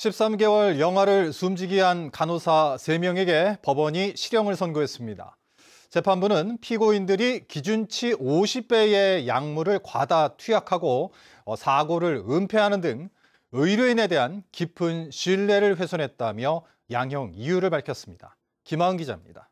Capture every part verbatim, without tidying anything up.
십삼 개월 영아를 숨지게 한 간호사 세 명에게 법원이 실형을 선고했습니다. 재판부는 피고인들이 기준치 오십 배의 약물을 과다 투약하고 사고를 은폐하는 등 의료인에 대한 깊은 신뢰를 훼손했다며 양형 이유를 밝혔습니다. 김하은 기자입니다.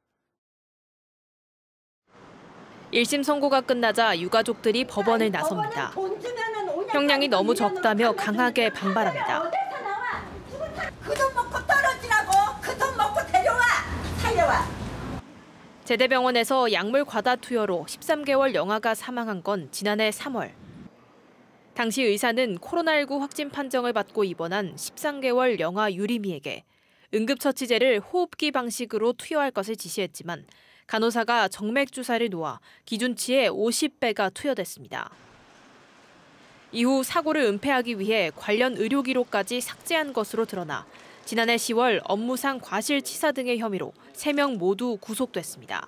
일 심 선고가 끝나자 유가족들이 법원을 나섭니다. 형량이 너무 적다며 강하게 반발합니다. 그 돈 먹고 떨어지라고. 그 돈 먹고 데려와. 살려와. 제대병원에서 약물 과다 투여로 십삼 개월 영아가 사망한 건 지난해 삼월. 당시 의사는 코로나십구 확진 판정을 받고 입원한 십삼 개월 영아 유리미에게 응급처치제를 호흡기 방식으로 투여할 것을 지시했지만 간호사가 정맥주사를 놓아 기준치의 오십 배가 투여됐습니다. 이후 사고를 은폐하기 위해 관련 의료 기록까지 삭제한 것으로 드러나 지난해 시월 업무상 과실치사 등의 혐의로 세 명 모두 구속됐습니다.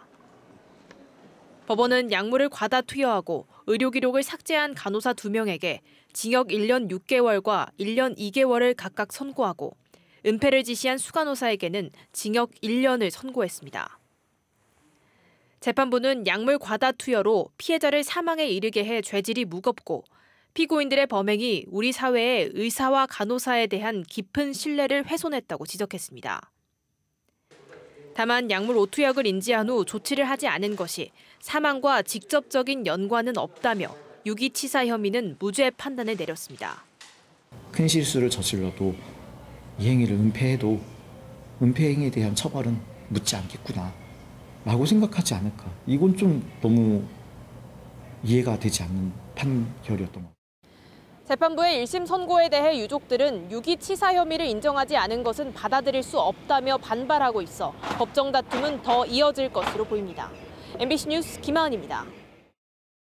법원은 약물을 과다 투여하고 의료 기록을 삭제한 간호사 두 명에게 징역 일 년 육 개월과 일 년 이 개월을 각각 선고하고 은폐를 지시한 수간호사에게는 징역 일 년을 선고했습니다. 재판부는 약물 과다 투여로 피해자를 사망에 이르게 해 죄질이 무겁고 피고인들의 범행이 우리 사회의 의사와 간호사에 대한 깊은 신뢰를 훼손했다고 지적했습니다. 다만 약물 오투약을 인지한 후 조치를 하지 않은 것이 사망과 직접적인 연관은 없다며 유기치사 혐의는 무죄 판단을 내렸습니다. 큰 실수를 저질러도 이 행위를 은폐해도 은폐 행위에 대한 처벌은 묻지 않겠구나 라고 생각하지 않을까. 이건 좀 너무 이해가 되지 않는 판결이었던 것 같아요. 재판부의 일 심 선고에 대해 유족들은 유기치사 혐의를 인정하지 않은 것은 받아들일 수 없다며 반발하고 있어 법정 다툼은 더 이어질 것으로 보입니다. 엠비씨 뉴스 김하은입니다.